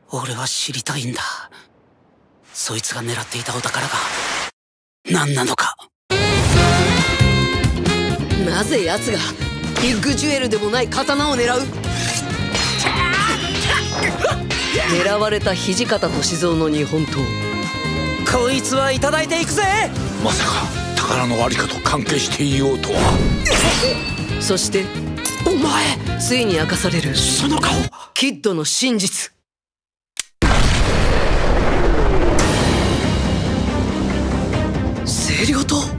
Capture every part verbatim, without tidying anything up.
俺は知りたいんだ。そいつが狙っていたお宝が何なのか。 なぜ奴がビッグジュエルでもない刀を狙う？狙われた土方歳三の日本刀、 こいつはいただいていくぜ。 まさか宝のありかと関係していようとは。 そしてお前、ついに明かされるその顔、 キッドの真実。清涼刀。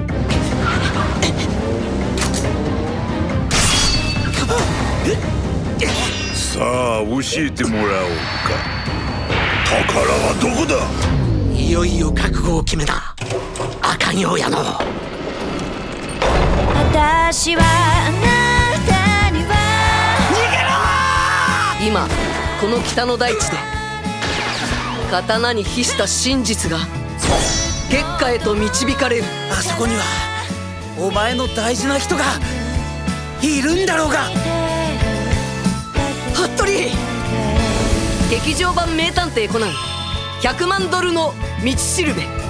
さあ教えてもらおうか。宝はどこだ。 いよいよ覚悟を決めた赤城親の。 私はあなたには逃げろ。 今この北の大地で刀に比した真実が月下へと導かれる。 あそこにはお前の大事な人がいるんだろうが。 服部、劇場版名探偵コナンひゃくまんドルの道しるべ。